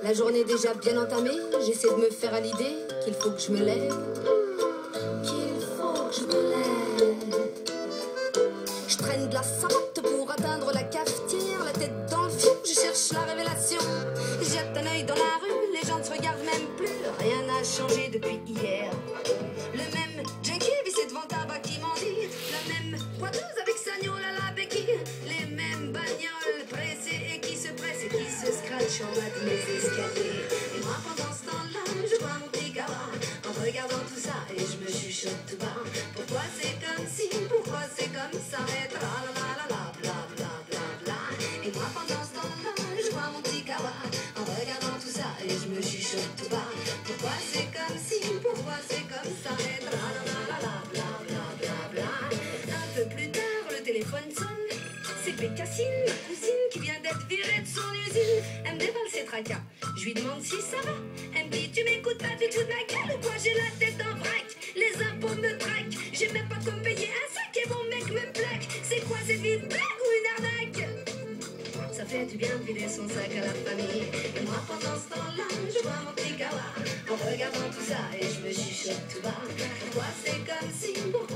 La journée déjà bien entamée, j'essaie de me faire à l'idée qu'il faut que je me lève. Qu'il faut que je me lève. Je traîne de la sorte pour atteindre la cafetière, la tête dans le fion, je cherche la révélation. Jette un œil dans la rue, les gens ne se regardent même plus, rien n'a changé depuis hier. Le même junkie vissé devant tabac qui m'en dit, la même poiteuse avec sa gnôle à la béquille, les mêmes bagnoles pressées et qui se pressent et qui se scratchent en bas de mes escaliers. Et moi pendant ce temps-là, je vois mon petit gamin en regardant tout ça et je me chuchote tout bas. Pourquoi c'est comme si, pourquoi c'est comme ça, et tra la la la la bla bla bla bla. Et moi pendant ce temps-là, je vois mon petit gamin en regardant tout ça et je me chuchote tout bas. Pourquoi c'est comme si, pourquoi c'est comme ça, et tra la la la la bla bla bla bla. Un peu plus tard, le téléphone sonne. C'est Bécassine, ma cousine, qui vient d'être virée de son usine. Elle me déballe ses tracas. Je lui demande si ça va. Elle me dit, tu m'écoutes pas du tout de ma gueule ou quoi? J'ai la tête en vrac, les impôts me traquent. J'ai même pas de quoi me payer un sac et mon mec me plaque. C'est quoi cette vie de blague ou une arnaque? Ça fait du bien de vider son sac à la famille. Et moi pendant ce temps-là, je vois mon petit kawa en regardant tout ça et je me chuchote tout bas. Pourquoi c'est comme si, pourquoi